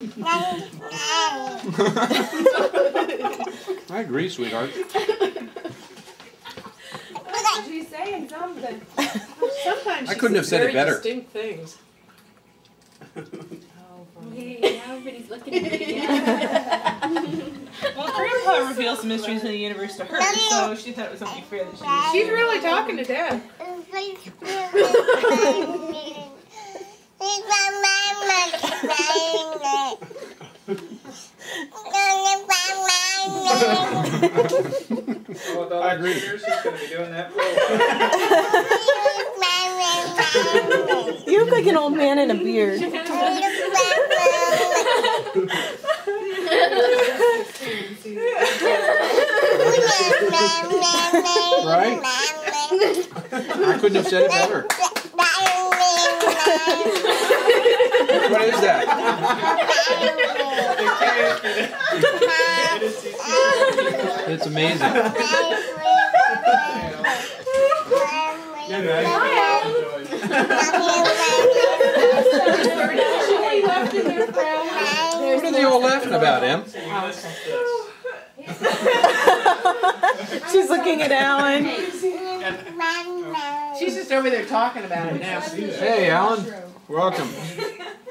I agree, sweetheart. She's saying something. Sometimes I couldn't have said it better. Distinct things. Hey, everybody's looking at me. Well, Grandpa reveals the mysteries of the universe to her, so she thought it was only fair that she was She's really talking to Dad. I agree. She's going to be doing that for a while. You look like an old man in a beard. Right? I couldn't have said it better. What is that? It's amazing. What are they all laughing about, Em? She's looking at Alan. She's just over there talking about it now. Hey, Alan. Welcome.